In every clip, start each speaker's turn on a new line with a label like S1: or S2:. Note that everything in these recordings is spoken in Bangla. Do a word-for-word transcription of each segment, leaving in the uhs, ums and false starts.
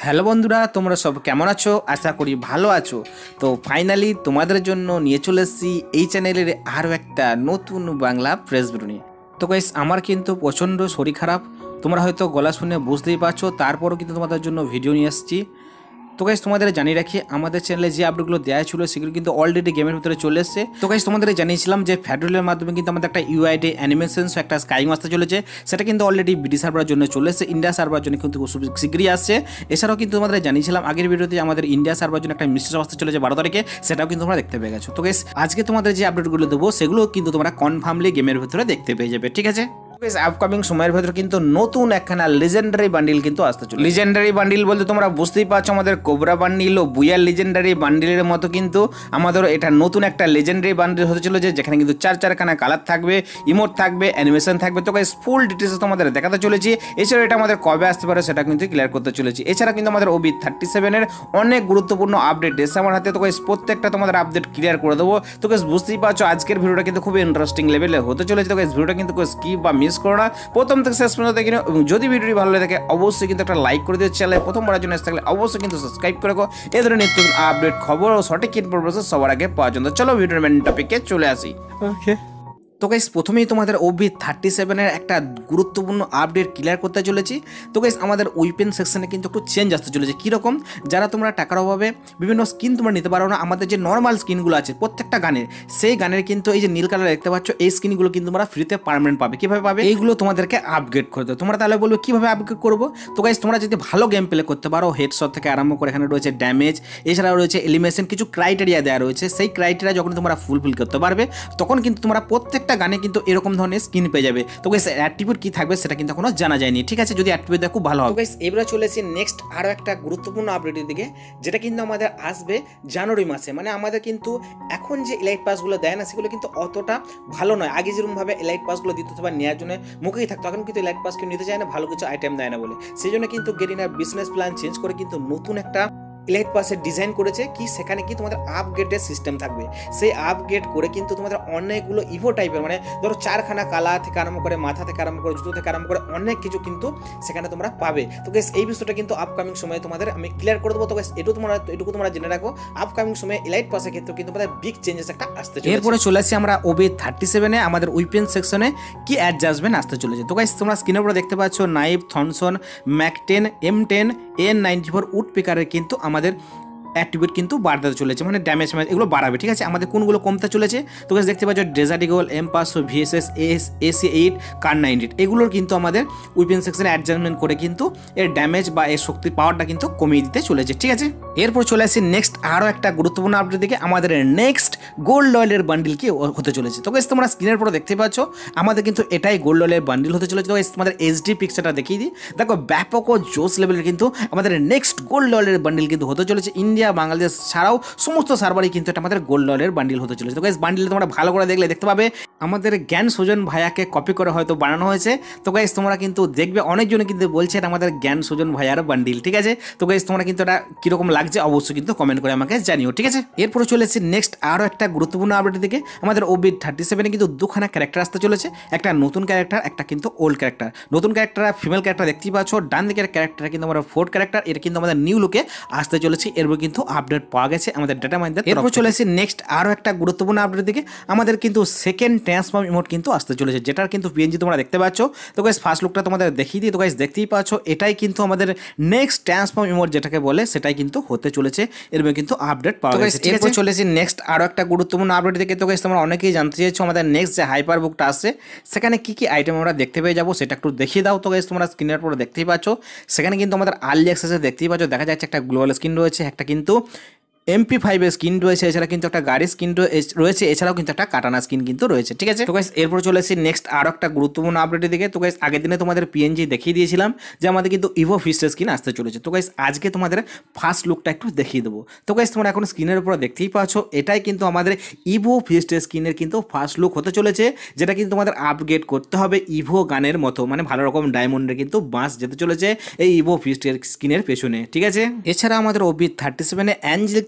S1: হ্যালো বন্ধুরা, তোমরা সব কেমন আছো? আশা করি ভালো আছো। তো ফাইনালি তোমাদের জন্য নিয়ে চলে এসেছি এই চ্যানেলের আরও একটা নতুন বাংলা প্রেস ভিডিও নিয়ে। তো গাইস, আমার কিন্তু প্রচণ্ড শরীর খারাপ, তোমরা হয়তো গলা শুনে বুঝতেই পারছো, তারপরও কিন্তু তোমাদের জন্য ভিডিও নিয়ে এসেছি। তো গাইস, তোমাদের জানিয়ে রাখি আমাদের চ্যানেলে যে আপডেটগুলো দেওয়া ছিল সেগুলো কিন্তু অলরেডি গেমের ভিতরে চলে এসেছে। তো গাইস, তোমাদের জানিয়েছিলাম যে ফ্যাডুলের মাধ্যমে কিন্তু আমাদের একটা ইউআইডি অ্যানিমেশনস একটা স্কাইং আসতে চলেছে, সেটা কিন্তু অলরেডি বিডি সার্ভারের জন্য চলে এসেছে, ইন্ডিয়া সার্ভারের জন্য কিন্তু শীঘ্রই আসছে। এছাড়াও কিন্তু তোমাদের জানিয়েছিলাম আগের ভিডিওতে আমাদের ইন্ডিয়া সার্ভারের জন্য একটা মিস্টেক আসতে চলেছে বারো তারিখে, সেটাও কিন্তু তোমরা দেখতে পেয়ে গেছো। তো গাইস, আজকে তোমাদের যে আপডেটগুলো দেবো সেগুলো কিন্তু তোমরা কনফার্মলি গেমের ভিতরে দেখতে পেয়ে যাবে, ঠিক আছে? আপকামিং সময়ের ভেতরে কিন্তু নতুন একখানা লিজেন্ডারি বান্ডিল কিন্তু আসতে চলে। লিজেন্ডারি বান্ডিল বলতে তোমরা বুঝতেই পারছো, আমাদের কোবরা বান্ডিল ও বুয়ার লিজেন্ডারি বান্ডিলের মতো কিন্তু আমাদের এটা নতুন একটা লিজেন্ডারি বান্ডিল হতে চলেছে, যেখানে কিন্তু চার চারখানা কালার থাকবে, ইমোট থাকবে, অ্যানিমেশন থাকবে। তো গাইস, ফুল ডিটেলস তোমাদের দেখাতে চলেছি। এছাড়া এটা আমাদের কবে আসতে পারে সেটা কিন্তু ক্লিয়ার করতে চলেছি। এছাড়া কিন্তু আমাদের ওবি থার্টি সেভেনের অনেক গুরুত্বপূর্ণ আপডেট এসে আমার হাতে। তো গাইস, প্রত্যেকটা তোমাদের আপডেট ক্লিয়ার করে দেবো। তো গাইস, বুঝতেই পারছো আজকের ভিডিওটা কিন্তু খুব ইন্টারেস্টিং লেভেলে হতে চলেছে। তো গাইস, ভিডিওটা কিন্তু স্কিপ বা মিস করো না, প্রথম থেকে শেষ পর্যন্ত দেখে নিও। এবং যদি ভিডিওটি ভালো লাগে থাকে অবশ্যই কিন্তু একটা লাইক করে দিও। চ্যানেলে প্রথমবারের জন্য এসে থাকলে অবশ্যই কিন্তু সাবস্ক্রাইব করে রাখো এই ধরনের নিত্য আপডেট খবর ও সঠিক ইনফরমেশন সবার আগে পাওয়ার জন্য। চলো ভিডিওর মেন টপিকে চলে আসি। ওকে, তো গাইস, প্রথমেই তোমাদের ওবি থার্টি সেভেনের একটা গুরুত্বপূর্ণ আপডেট ক্লিয়ার করতে চলেছি। তো গাইস, আমাদের উইপেন সেকশনে কিন্তু একটু চেঞ্জ আসতে চলেছে। কীরকম? যারা তোমরা টাকার অভাবে বিভিন্ন স্কিন তোমরা নিতে পারো না, আমাদের যে নর্মাল স্কিনগুলো আছে প্রত্যেকটা গানের, সেই গানের কিন্তু এই যে নীল কালার দেখতে পাচ্ছ, এই স্কিনগুলো কিন্তু তোমরা ফ্রিতে পার্মানেন্ট পাবে। কীভাবে পাবে? এইগুলো তোমাদেরকে আপগ্রেড করে দেবে। তোমরা তাহলে বলবে কীভাবে আপগ্রেড করবো? তো গাইস, তোমরা যদি ভালো গেম প্লে করতে পারো, হেডশট থেকে আরম্ভ করে এখানে রয়েছে ড্যামেজ, এছাড়াও রয়েছে এলিমিনেশন, কিছু ক্রাইটেরিয়া দেওয়া রয়েছে। সেই ক্রাইটেরিয়া যখন তোমরা ফুলফিল করতে পারবে তখন কিন্তু তোমরা প্রত্যেকটা গানে কিন্তু এরকম ধরনের স্কিন পেয়ে যাবে। তো গাইস, অ্যাট্রিবিউট কি থাকবে সেটা কিন্তু এখনো জানা যায়নি, ঠিক আছে? যদি অ্যাট্রিবিউট খুব ভালো হবে। তো গাইস, এবারে চলেছি নেক্সট আরো একটা গুরুত্বপূর্ণ আপডেটের দিকে, যেটা কিন্তু আমাদের আসবে জানুয়ারি মাসে। মানে আমাদের কিন্তু এখন যে এলাইট পাসগুলো দেয় না সেগুলো কিন্তু অতটা ভালো নয়। আগে যেরকম ভাবে এলাইট পাসগুলো দিতে বা নেওয়ার জন্য মুখেই থাকতো, এখন কিন্তু এলাইট পাস কেউ নিতে চায় না, ভালো কিছু আইটেম দেয় না বলে। সেই জন্য কিন্তু গেরিনার বিজনেস প্ল্যান চেঞ্জ করে কিন্তু নতুন একটা এলাইট পাসের ডিজাইন করেছে, কি সেখানে কি তোমাদের আপগ্রেডের সিস্টেম থাকবে। সেই আপগ্রেড করে কিন্তু তোমাদের অনেকগুলো ইভো টাইপের, মানে ধরো চারখানা কালা থেকে আরম্ভ করে, মাথা থেকে আরম্ভ করে, জুতো থেকে আরম্ভ করে অনেক কিছু কিন্তু সেখানে তোমরা পাবে। তো গাইস, এই বিষয়টা কিন্তু আপকামিং সময়ে তোমাদের আমি ক্লিয়ার করে দেবো। তো গাইস, এটুকু তোমরা এটুকু তোমরা জেনে রাখো, আপকামিং সময়ে এলাইট পাসের ক্ষেত্রে কিন্তু তোমাদের বিগ চেঞ্জেস একটা আসতে চলেছে। এরপরে চলে আসছি আমরা ওবি থার্টি সেভেনে আমাদের উইপেন সেকশনে কি অ্যাডজাস্টমেন্ট আসতে চলেছে। তো গাইস, তোমরা স্ক্রিনের উপরে দেখতে পাচ্ছ knife, Thompson, MAC ten, M ten, N ninety four উড পিকারের কিন্তু আমাদের অ্যাট্রিবিউট কিন্তু বাড়তে চলেছে, মানে ড্যামেজ ম্যাচ এগুলো বাড়াবে, ঠিক আছে? আমাদের কোনগুলো কমতে চলেছে? তো গাইস, দেখতে পাচ্ছ ডেজার্ট ইগল, এম পাঁচশো, VSS, S AC eight, Kar ninety eight, এগুলোর কিন্তু আমাদের উইপেন সেকশনে অ্যাডজাস্টমেন্ট করে কিন্তু এর ড্যামেজ বা এর শক্তির পাওয়ারটা কিন্তু কমিয়ে দিতে চলেছে, ঠিক আছে? এরপর চলে আসি নেক্সট আরও একটা গুরুত্বপূর্ণ আপডেট দিকে, আমাদের নেক্সট গোল্ড লয়েলের বান্ডিল কি হতে চলেছে। তো গাইস, তোমরা স্ক্রিনের পরে দেখতে পাচ্ছ আমাদের কিন্তু এটাই গোল্ড লয়েলের বান্ডিল হতে চলেছে। তো গাইস, তোমাদের এইচডি পিকচারটা দেখিয়ে দিই, দেখো ব্যাপক ও জোস লেভেলের কিন্তু আমাদের নেক্সট গোল্ড লয়েলের বান্ডিল কিন্তু হতে চলেছে। ইন্ডিয়া, বাংলাদেশ ছাড়াও সমস্ত সার্ভারই কিন্তু এটা আমাদের গোল্ড লয়েলের বান্ডিল হতে চলেছে। তো গাইস, বান্ডিল তোমরা ভালো করে দেখলে দেখতে পাবে আমাদের জ্ঞান সুজন ভাইয়াকে কপি করে হয়তো বানানো হয়েছে। তো গাইস, তোমরা কিন্তু দেখবে অনেকজনে কিন্তু বলছে এটা আমাদের জ্ঞান সুজন ভাইয়ার বান্ডিল, ঠিক আছে? তো গাইস, তোমরা কিন্তু এটা কিরকম লাগছে অবশ্যই কিন্তু কমেন্ট করে আমাকে জানিও, ঠিক আছে? এরপরে চলে এসেছি নেক্সট আরও একটা গুরুত্বপূর্ণ আপডেটের দিকে, আমাদের ওবি থার্টি সেভেনে কিন্তু দুখানা ক্যারেক্টার আসতে চলেছে, একটা নতুন ক্যারেক্টার, একটা কিন্তু ওল্ড ক্যারেক্টার। নতুন ক্যারেক্টার ফিমেল ক্যারেক্টার দেখতেই পাচ্ছ, ডান দিকের ক্যারেক্টার কিন্তু আমরা ফোর্থ ক্যারেক্টার, এটা কিন্তু আমাদের নিউ লুকে আসতে চলেছে। এরপর কিন্তু আপডেট পাওয়া গেছে আমাদের ডাটা মাইন্ডের। এরপর চলে এসেছি নেক্সট আরও একটা গুরুত্বপূর্ণ আপডেটের দিকে, আমাদের কিন্তু সেকেন্ড ট্রান্সফর্ম ইমোট কিন্তু আসতে চলেছে, যেটার কিন্তু পিএনজি তোমরা দেখতে পাচ্ছ। তো গাইস, ফার্স্ট লুকটা তোমাদের দেখিয়ে দিই। তো গাইস, দেখতেই পাচ্ছ এটাই কিন্তু আমাদের নেক্সট ট্রান্সফর্ম ইমোট যেটাকে বলে সেটাই কিন্তু হতে চলেছে। এরপর কিন্তু আপডেট পাওয়া গেছে, ঠিক আছে? চলেছি নেক্সট আরও একটা গুরুত্বপূর্ণ আপডেট দিকে। তো গাইস, তোমরা অনেকেই জানতে চেয়েছো আমাদের নেক্সট যে হাইপার বুকটা আসছে সেখানে কি কি আইটেম আমরা দেখতে পেয়ে যাবো, সেটা একটু দেখিয়ে দাও। তো গাইস, তোমরা স্ক্রিনের পরে দেখতেই পাচ্ছ সেখানে কিন্তু আমাদের আর্লি অ্যাক্সেসে দেখতেই পাচ্ছ দেখা যাচ্ছে একটা গ্লোবাল স্ক্রিন রয়েছে, একটা কিন্তু এমপি ফাইভের স্কিন রয়েছে, এছাড়া কিন্তু একটা গাড়ির স্কিন রয়েছে, এছাড়াও কিন্তু একটা কাটানা স্কিন কিন্তু রয়েছে, ঠিক আছে? তো গাইস, এরপর চলে এসেছি নেক্সট আরও একটা গুরুত্বপূর্ণ আপডেটের দিকে। তো গাইস, আগের দিনে তোমাদের পিএনজি দেখিয়ে দিয়েছিলাম যে আমাদের কিন্তু ইভো ফিস্টের স্কিন আসতে চলেছে। তো গাইস, আজকে তোমাদের ফার্স্ট লুকটা একটু দেখিয়ে দেবো। তো গাইস, তোমরা এখন স্ক্রিনের উপর দেখতেই পাচ্ছ এটাই কিন্তু আমাদের ইভো ফিস্টের স্কিনের কিন্তু ফার্স্ট লুক হতে চলেছে, যেটা কিন্তু তোমাদের আপগ্রেড করতে হবে ইভো গানের মতো, মানে ভালো রকম ডায়মন্ডের কিন্তু বাস যেতে চলেছে এই ইভো ফিস্টের স্কিনের পেছনে, ঠিক আছে? এছাড়া আমাদের ওবি থার্টি সেভেনে অ্যাঞ্জেলিক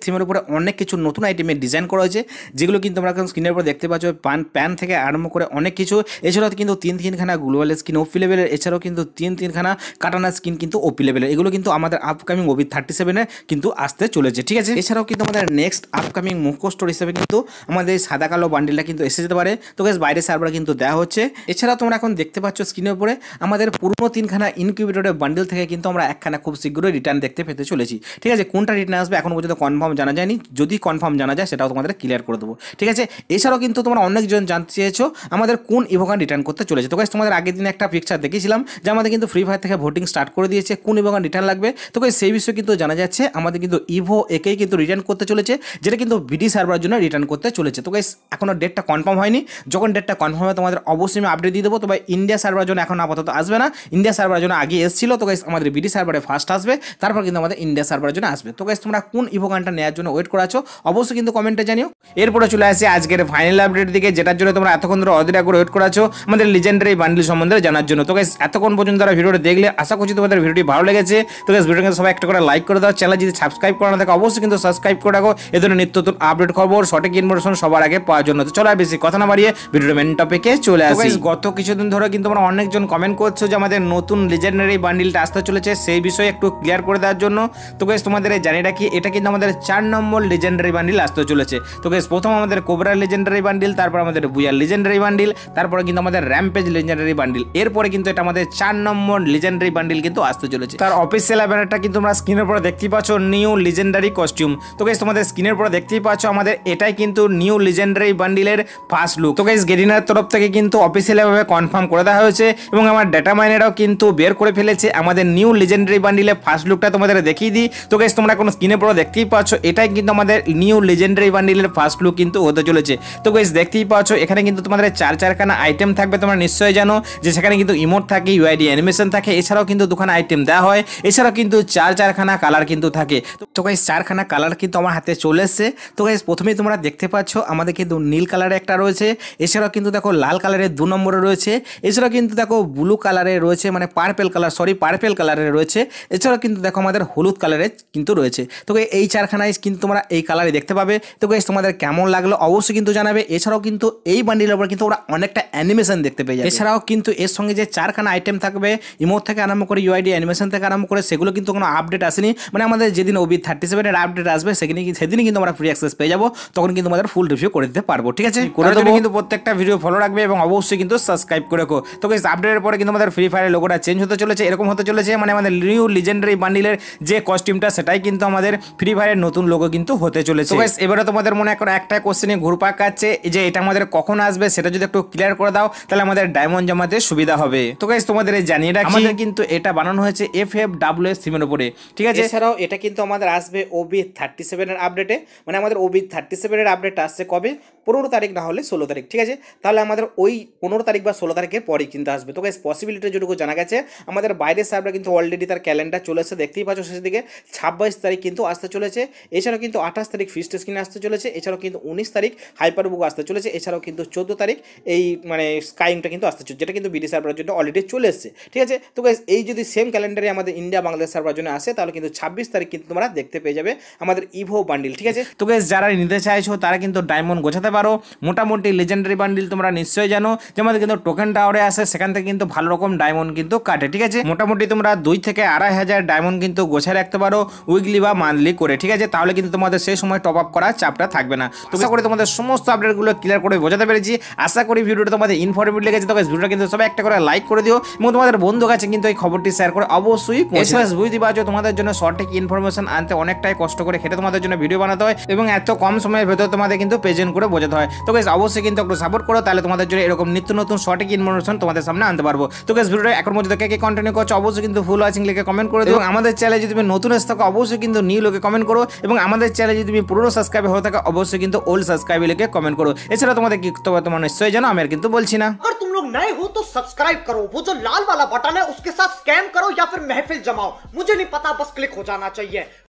S1: থিমের উপরে অনেক কিছু নতুন আইটেমের ডিজাইন করা হয়েছে, যেগুলো কিন্তু তোমরা এখন স্ক্রিনের উপর দেখতে পাচ্ছ। পান প্যান থেকে আরম্ভ করে অনেক কিছু, এছাড়াও কিন্তু তিন তিনখানা গ্লোবাল স্কিন ওপি লেভেলের, এছাড়াও কিন্তু তিন তিনখানা কাটানা স্কিন কিন্তু ওপি লেভেলের। এগুলো কিন্তু আমাদের আপকামিং ওবি থার্টি সেভেনে কিন্তু আসতে চলেছে, ঠিক আছে। এছাড়াও কিন্তু আমাদের নেক্সট আপকামিং মুখ্য স্টোর হিসেবে কিন্তু আমাদের এই সাদা কালো বান্ডিলটা কিন্তু এসে যেতে পারে। তো গাইস বাইরে সার্ভার কিন্তু দেওয়া হচ্ছে। এছাড়াও তোমরা এখন দেখতে পাচ্ছ স্ক্রিনের উপরে আমাদের পুরনো তিনখানা ইনকিউবেটরের বান্ডিল থেকে কিন্তু আমরা একখানা খুব শীঘ্রই রিটার্ন দেখতে পেতে চলেছি, ঠিক আছে। কোনটা রিটার্ন আসবে এখন পর্যন্ত কনফার্ম জানা যায়নি, যদি কনফার্ম জানা যায় সেটাও তোমাদের ক্লিয়ার করে দেবো, ঠিক আছে। এছাড়াও কিন্তু তোমরা অনেকজন জানতে চেয়েছো আমাদের কোন ইভোগান রিটার্ন করতে চলেছে। তো গাইস তোমাদের আগের দিনে একটা পিকচার দেখেছিলাম যে আমাদের কিন্তু ফ্রি ফায়ার থেকে ভোটিং স্টার্ট করে দিয়েছে কোন ইভোগান রিটার্ন লাগবে। তো গাইস সেই বিষয়ে কিন্তু জানা যাচ্ছে আমাদের কিন্তু ইভো একেই কিন্তু রিটার্ন করতে চলেছে, যেটা কিন্তু বিডি সার্ভারের জন্য রিটার্ন করতে চলেছে। তো গাইস এখনো ডেটটা কনফার্ম হয়নি, যখন ডেটটা কনফার্ম হবে তোমাদের অবশ্যই আমি আপডেট দিয়ে দেবো। তবে ইন্ডিয়া সার্ভারের জন্য এখন আপাতত আসবে না, ইন্ডিয়া সার্ভারের জন্য আগে এসেছিল। তো গাইস আমাদের বিডি সার্ভারে ফার্স্ট আসবে, তারপর কিন্তু আমাদের ইন্ডিয়া সার্ভারের জন্য আসবে। তো গাইস তোমরা কোন ইভোগানটা নেওয়ার জন্য ওয়েট করাছো অবশ্যই কিন্তু কমেন্টে জানিও। এরপরে চলে আসে আজকের ফাইনাল আপডেট দিকে, যেটার জন্য তোমরা এতক্ষণ ধরে অধীরা করে ওয়েট করাছো আমাদের লিজেন্ডারি বান্ডিল সম্বন্ধে জানার জন্য। তো গাইস এতক্ষণ পর্যন্ত তারা ভিডিওটা দেখলে আশা করছি তোমাদের ভিডিওটি ভালো লেগেছে। তো গাইস ভিডিওকে সবাই একটা করে লাইক করে দাও, চ্যানেল যদি সাবস্ক্রাইব করা না থাকে অবশ্যই কিন্তু সাবস্ক্রাইব করে রাখো এই ধরনের নিত্য নতুন আপডেট খবর সঠিক ইনফরমেশন সবার আগে পাওয়ার জন্য। তো চলো আর বেশি কথা না বাড়িয়ে ভিডিওর মেন টপিকে চলে আসি। গাইস গত কিছুদিন ধরে কিন্তু আমরা অনেকজন কমেন্ট করছো যে আমাদের নতুন লিজেন্ডারি বান্ডিলটা আসতে চলেছে, সেই বিষয়ে একটু ক্লিয়ার করে দেওয়ার জন্য। তো গাইস তোমাদের জানিয়ে রাখি এটা কিন্তু আমাদের চার নম্বর লিজেন্ডারি বান্ডিল আসতে চলেছে। তো গাইস প্রথম আমাদের কোবরা লিজেন্ডারি বান্ডিল, তারপর আমাদের বুয়ার লিজেন্ডারি বান্ডিল, তারপরে কিন্তু আমাদের র্যাম্পেজ লিজেন্ডারি বান্ডিল, এরপরে কিন্তু এটা আমাদের চার নম্বর লিজেন্ডারি বান্ডিল কিন্তু আসতে চলেছে। তার অফিসিয়াল ব্যানারটা কিন্তু তোমরা স্ক্রিনের উপরে দেখতেই পাচ্ছ, নিউ লিজেন্ডারি কস্টিউম। তো গাইস তোমাদের স্ক্রিনের উপরে দেখতেই পাচ্ছ আমাদের এটাই কিন্তু নিউ লিজেন্ডারি বান্ডিলের ফার্স্ট লুক। তো গাইস গেরিনার তরফ থেকে কিন্তু অফিসিয়ালি ভাবে কনফার্ম করে দেওয়া হয়েছে এবং আমার ডেটা মাইনারও কিন্তু বের করে ফেলেছে আমাদের নিউ লিজেন্ডারি বান্ডিলের ফার্স্ট লুকটা তোমাদের দেখিয়ে দিই। তো গাইস তোমরা এখন স্ক্রিনের উপরে দেখতেই পাচ্ছ এটাই কিন্তু আমাদের নিউ লিজেন্ডারি বান্ডিলের ফার্স্ট লুক কিন্তু হতে চলেছে। তো গাইস দেখতেই পাচ্ছ এখানে কিন্তু তোমাদের চার চারখানা আইটেম থাকবে, তোমরা নিশ্চয়ই জানো যে সেখানে কিন্তু ইমোট থাকে, ইউআইডি অ্যানিমেশন থাকে, এছাড়াও কিন্তু দুখানা আইটেম দেওয়া হয়, এছাড়াও কিন্তু চার চারখানা কালার কিন্তু থাকে। তো গাইস চারখানা কালার কিন্তু আমার হাতে চলে এসেছে। তো গাইস প্রথমেই তোমরা দেখতে পাচ্ছ আমাদের কিন্তু নীল কালারে একটা রয়েছে, এছাড়াও কিন্তু দেখো লাল কালারের দু নম্বরে রয়েছে, এছাড়াও কিন্তু দেখো ব্লু কালারে রয়েছে, মানে পার্পেল কালার সরি পার্পেল কালারে রয়েছে, এছাড়াও কিন্তু দেখো আমাদের হলুদ কালারে কিন্তু রয়েছে। তো এই চারখানায় কিন্তু তোমরা এই কালারে দেখতে পাবে। তো গাইস তোমাদের কেমন লাগলো অবশ্যই কিন্তু জানাবে। এছাড়াও কিন্তু এই বান্ডিলের উপর কিন্তু ওরা অনেকটা অ্যানিমেশন দেখতে পেয়ে যাবে। এছাড়াও কিন্তু এর সঙ্গে যে চারখানা আইটেম থাকবে ইমোট থেকে আরম্ভ করে ইউআইডি অ্যানিমেশন থেকে আরম্ভ করে সেগুলো কিন্তু কোনো আপডেট আসেনি, মানে আমাদের যেদিন ওবি থার্টি সেভেনের আপডেট আসবে সেদিনই সেদিনই কিন্তু আমরা ফ্রি অ্যাক্সেস পেয়ে যাবো, তখন কিন্তু আমাদের ফুল রিভিউ করে দিতে পারবো, ঠিক আছে। করে দেবো কিন্তু প্রত্যেকটা ভিডিও ফলো রাখবে এবং অবশ্যই কিন্তু সাবস্ক্রাইব করে রাখো। তো গাইস আপডেটের পরে কিন্তু আমাদের ফ্রি ফায়ারের লোগোটা চেঞ্জ হতে চলেছে, এরকম হতে চলেছে মানে আমাদের নিউ লিজেন্ডারি বান্ডিলের যে কস্টিউমটা সেটাই কিন্তু আমাদের ফ্রি ফায়ারের নতুন লোগো কিন্তু হতে চলেছে। তো গাইস এবারে তোমাদের মনে এখন একটা কোশ্চেনে ঘুরপাক কাটছে যে এটা আমাদের কখন আসবে, সেটা যদি একটু ক্লিয়ার করে দাও তাহলে আমাদের ডায়মন্ড জমাতে সুবিধা হবে। তো গাইস তোমাদের জানিয়ে রাখি আমাদের কিন্তু এটা বানানো হয়েছে এফ এফ ডাব্লিউ এস সিমের উপরে, ঠিক আছে। এছাড়াও এটা কিন্তু আমাদের আসবে ওবি থার্টি সেভেনের আপডেটে, মানে আমাদের ওবি থার্টি সেভেনের আপডেট আসছে কবে, পনেরো তারিখ না হলে ষোলো তারিখ, ঠিক আছে। তাহলে আমাদের ওই পনেরো তারিখ বা ষোলো তারিখের পরেই কিন্তু আসবে। তো গাইস পসিবিলিটি যেটুকু জানা গেছে আমাদের বাইরের সার্ভারে কিন্তু অলরেডি তার ক্যালেন্ডার চলে এসে দেখতেই পাচ্ছ শেষের দিকে ছাব্বিশ তারিখ কিন্তু আসতে চলেছে, এছাড়াও কিন্তু আঠাশ তারিখ ফিস্ট স্ক্রিনে আসতে চলেছে, এছাড়াও কিন্তু উনিশ তারিখ হাইপার বুক আসতে চলেছে, এছাড়াও কিন্তু চোদ্দো তারিখ এই মানে স্কাইংটা কিন্তু আসতে চলেছে, যেটা কিন্তু বিডি সার্ভারের জন্য অলরেডি চলে এসেছে, ঠিক আছে। তো গাইস এই যদি সেম ক্যালেন্ডারে আমাদের ইন্ডিয়া বাংলাদেশ সার্ভারের জন্য আসে তাহলে কিন্তু ছাব্বিশ তারিখ কিন্তু তোমরা দেখতে পেয়ে যাবে আমাদের ইভো বান্ডিল, ঠিক আছে। তো গাইস যারা নিতে চাইছো তারা কিন্তু ডায়মন্ড গোছাতে পারো। মোটামুটি লেজেন্ডারি বান্ডিল তোমরা নিশ্চয়ই জানো যে আমাদের কিন্তু টোকেন টাওয়ারে আসে, সেখান থেকে কিন্তু ভালো রকম ডায়মন্ড কিন্তু কাটে, ঠিক আছে। মোটামুটি তোমরা দুই থেকে আড়াই হাজার ডায়মন্ড কিন্তু গোছায় রাখতে পারো উইকলি বা মান্থলি করে, ঠিক আছে। তাহলে কিন্তু তোমাদের সেই সময় টপ আপ করার চাপটা থাকবে না। তো আশা করি তোমাদের সমস্ত আপডেটগুলো ক্লিয়ার করে বোঝাতে পেরেছি, আশা করি ভিডিওটা তোমাদের ইনফরমেটিভ লেগেছে। তো গাইস ভিডিওটা কিন্তু সবাই একটা করে লাইক করে দিও এবং তোমাদের বন্ধু কাছে কিন্তু এই খবরটি শেয়ার করে অবশ্যই এসএস বুঝতে পারছো তোমাদের জন্য সঠিক ইনফরমেশন আনতে অনেকটাই কষ্ট করে খেটে তোমাদের জন্য ভিডিও বানাতে হয় এবং এত কম সময়ের ভেতর তোমাদের কিন্তু প্রেজেন্ট করে বোঝাতে হয়। তো গাইস অবশ্যই কিন্তু একটু সাপোর্ট করো, তাহলে তোমাদের জন্য এরকম নিত্য নতুন সঠিক ইনফরমেশন তোমাদের সামনে আনতে পারবো। তো গাইস ভিডিওটা এখন মধ্যে কে কে কন্টিনিউ করছো অবশ্যই কিন্তু ফুল ওয়াচিং লিখে কমেন্ট করে দিও এবং আমাদের চ্যানেলে যদি তুমি নতুন এসে থাকো অবশ্যই কিন্তু নিউ লিখে কমেন্ট করো এবং আমাদের চ্যানেলে যদি তুমি পুরনো সাবস্ক্রাইবার হয়ে থাকো অবশ্যই কিন্তু ওল্ড সাবস্ক্রাইব লিখে কমেন্ট করো। এছাড়া তোমাদের কি তোমার তোমার নিশ্চয়ই জানো, আমি আর কিন্তু বলছি না।
S2: अगर तुम लोग नए हो तो सब्सक्राइब करो, वो जो लाल वाला बटन है उसके साथ स्कैम करो या फिर महफिल जमाओ, मुझे नहीं पता, बस क्लिक हो जाना चाहिए।